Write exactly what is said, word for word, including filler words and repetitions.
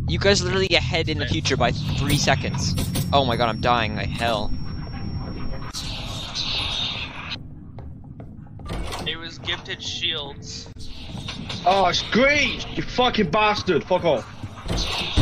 You guys are literally ahead in the future by three seconds. Oh my god, I'm dying like hell. It was gifted shields. Oh, it's great! You fucking bastard! Fuck off.